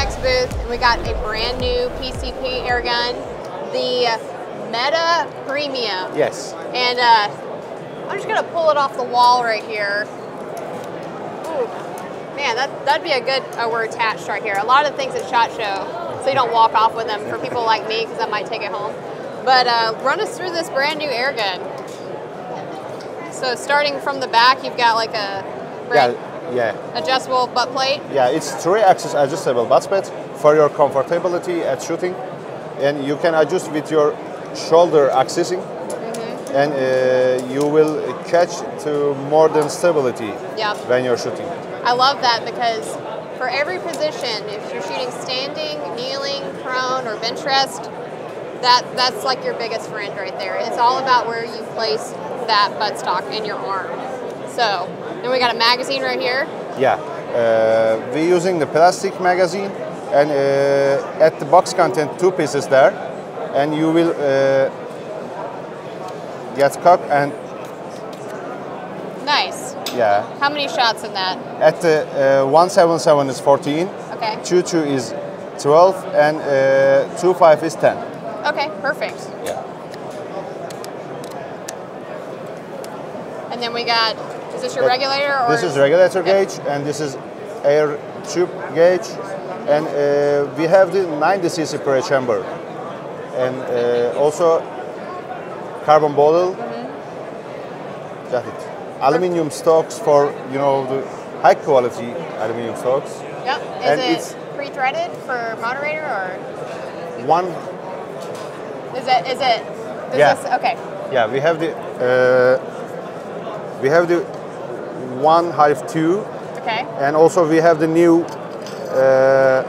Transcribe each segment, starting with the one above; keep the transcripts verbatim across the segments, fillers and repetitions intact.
Reximex booth, and we got a brand new P C P air gun, the META Premium. Yes. And uh, I'm just gonna pull it off the wall right here. Ooh, man, that, that'd be a good, oh, we're attached right here. A lot of things at SHOT Show, so you don't walk off with them for people like me, because I might take it home. But uh, run us through this brand new air gun. So starting from the back, you've got like a Yeah, yeah. adjustable butt plate. Yeah, it's three-axis adjustable butt plate for your comfortability at shooting, and you can adjust with your shoulder accessing, mm-hmm. and uh, you will catch to more than stability yep. when you're shooting. I love that because for every position, if you're shooting standing, kneeling, prone, or bench rest, that that's like your biggest friend right there. It's all about where you place that buttstock in your arm. So then we got a magazine right here. Yeah, uh, we're using the plastic magazine, and uh, at the box content two pieces there, and you will uh, get cock and nice. Yeah. How many shots in that? At the uh, one seventy-seven is fourteen. Okay. two two is twelve, and uh, two five is ten. Okay, perfect. Yeah. And then we got, is this your regulator? Or this is regulator yep. gauge, and this is air tube gauge, and uh, we have the ninety c c per chamber, and uh, also carbon bottle. Mm-hmm. That's it. Aluminium stocks for, you know, the high quality aluminium stocks. Yep. Is and it it's pre-threaded for moderator or? One. Is it? Is it? Is yeah. This, okay. Yeah, we have the uh, we have the one Hive two. Okay. And also we have the new uh,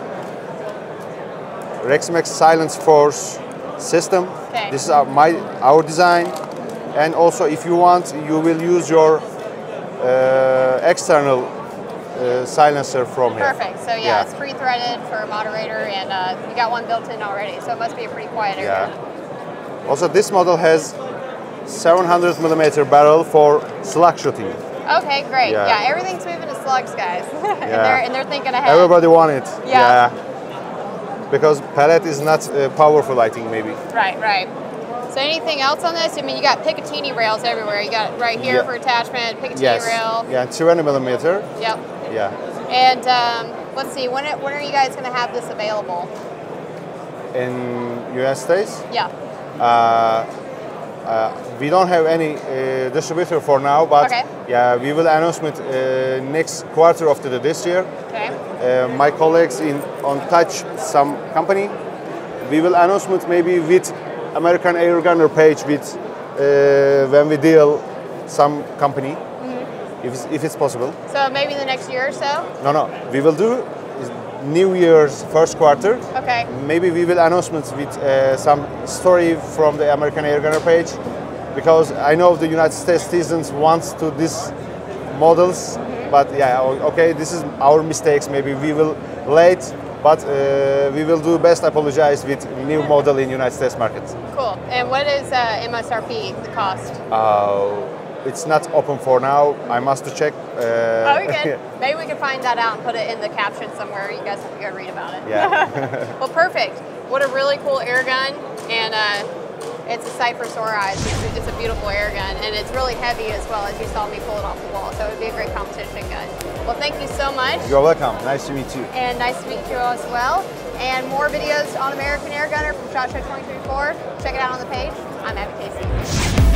Reximex Silence Force system. Okay. This is our, my our design. And also, if you want, you will use your uh, external uh, silencer from here. Perfect. So yeah, yeah. It's pre-threaded for a moderator, and uh, you got one built in already. So it must be a pretty quiet area. Yeah. Also, this model has seven hundred millimeter barrel for slug shooting. Okay, great. Yeah, yeah everything's moving to slugs, guys. and, yeah. they're, and they're thinking ahead. Everybody want it. Yeah. yeah. Because pellet is not uh, powerful, I think, maybe. Right, right. So anything else on this? I mean, you got Picatinny rails everywhere. You got right here yeah. for attachment, Picatinny yes. rail. Yeah, twenty millimeter. Yep. Yeah. And um, let's see, when, when are you guys going to have this available? In U S states? Yeah. Uh, uh, we don't have any uh, distributor for now, but okay. yeah, we will announce it uh, next quarter of the, this year. Okay. Uh, my colleagues in on touch some company. We will announce it maybe with American Airgunner page with uh, when we deal some company, mm-hmm. if, it's, if it's possible. So maybe the next year or so? No, no. We will do New Year's first quarter. Okay. Maybe we will announcements with uh, some story from the American Airgunner page, because I know the United States citizens wants to these models, mm-hmm. but yeah, okay, this is our mistakes. Maybe we will late. But uh, we will do best apologize with new model in United States market. Cool. And what is uh, M S R P, the cost? Uh, it's not open for now. I must check. Uh, oh, we can. Maybe we can find that out and put it in the caption somewhere. You guys have to go read about it. Yeah. Well, perfect. What a really cool air gun. And uh, it's a sight for sore eyes. It's, it's a beautiful air gun. And it's really heavy as well, as you saw me pull it off the wall. So it would be a great competition gun. Well, thank you so much. You're welcome. Nice to meet you. And nice to meet you as well. And more videos on American Airgunner from SHOT Show twenty twenty-four. Check it out on the page. I'm Abby Casey.